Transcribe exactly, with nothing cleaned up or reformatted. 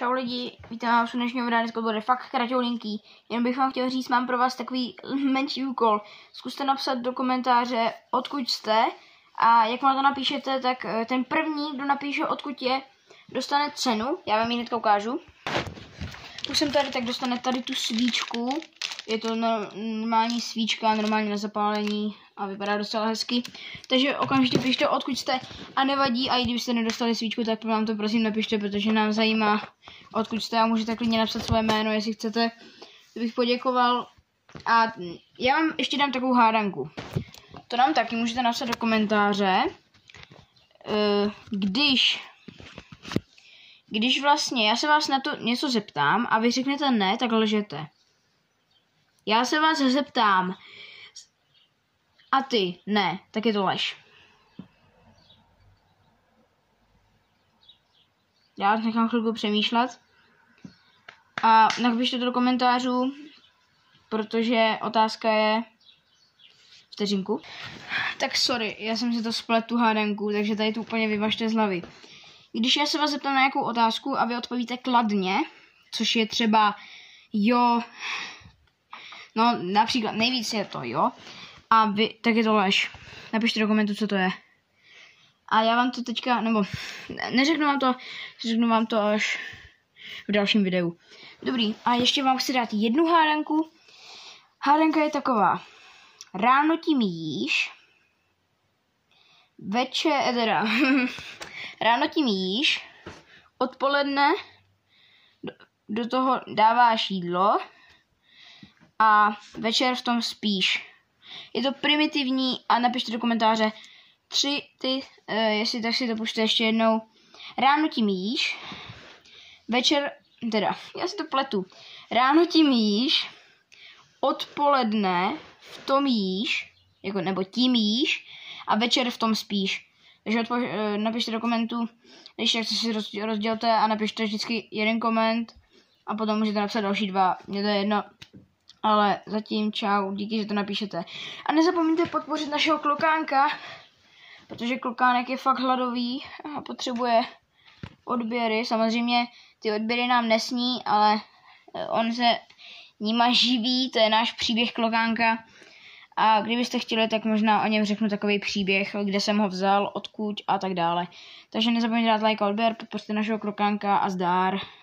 Čau lidi, vítám vás u dnešního videa, dneska bude fakt kratoulinký. Jen bych vám chtěl říct, mám pro vás takový menší úkol. Zkuste napsat do komentáře, odkud jste, a jak vám to napíšete, tak ten první, kdo napíše, odkud je, dostane cenu. Já vám ji hnedka ukážu. Už jsem tady, tak dostane tady tu svíčku. Je to normální svíčka, normálně na zapálení a vypadá docela hezky. Takže okamžitě pište, odkud jste, a nevadí, a i kdybyste nedostali svíčku, tak nám to prosím napište, protože nám zajímá, odkud jste, a můžete klidně napsat své jméno, jestli chcete, bych poděkoval. A já vám ještě dám takovou hádanku. To nám taky můžete napsat do komentáře, když... Když vlastně já se vás na to něco zeptám a vy řeknete ne, tak lžete. Já se vás zeptám a ty ne, tak je to lež. Já nechám chvilku přemýšlet a napište to do komentářů, protože otázka je vteřinku. Tak sorry, já jsem si to splet tu hádanku, takže tady to úplně vyvažte z hlavy. Když já se vás zeptám na nějakou otázku a vy odpovíte kladně, což je třeba jo, no například nejvíc je to jo, a vy, tak je to lež. Napište do komentu, co to je. A já vám to teďka, nebo neřeknu vám to, řeknu vám to až v dalším videu. Dobrý, a ještě vám chci dát jednu hádanku. Hádanka je taková. Ráno tím jíš, večer, teda... Ráno tím jíš, odpoledne do, do toho dáváš jídlo a večer v tom spíš. Je to primitivní a napište do komentáře tři ty, uh, jestli tak si to pušte ještě jednou. Ráno tím jíš, večer, teda, já si to pletu. Ráno tím jíš, odpoledne v tom jíš, jako, nebo tím jíš a večer v tom spíš. Takže odpověď, napište do komentu, když tak si rozdělte a napište vždycky jeden koment a potom můžete napsat další dva, mně to je jedno, ale zatím čau, díky, že to napíšete. A nezapomeňte podpořit našeho klokánka, protože klokánek je fakt hladový a potřebuje odběry. Samozřejmě ty odběry nám nesní, ale on se nima živí, to je náš příběh klokánka. A kdybyste chtěli, tak možná o něm řeknu takový příběh, kde jsem ho vzal, odkud a tak dále. Takže nezapomeňte dát like a odběr, podpořte našeho klokánka a zdar.